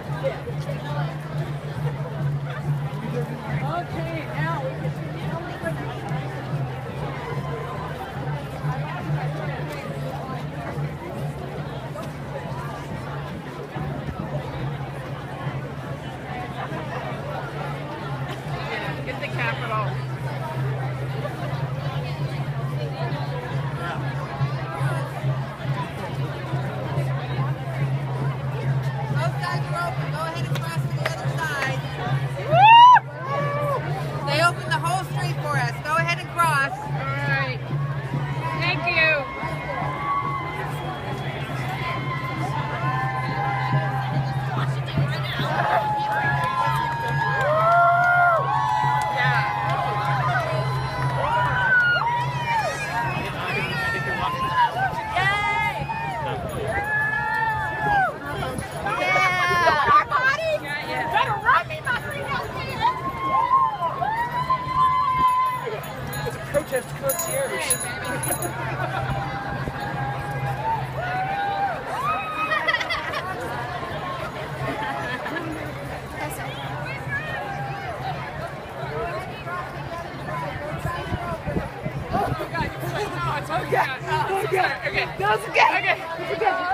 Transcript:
Okay, now we can. Get the Capitol. Both sides are open. Go ahead and cross to the other side. They opened the whole street for us. Go ahead and cross. All right. Thank you. Protest concierge. Oh, God. No, it's okay. Okay. No, it's okay. Okay.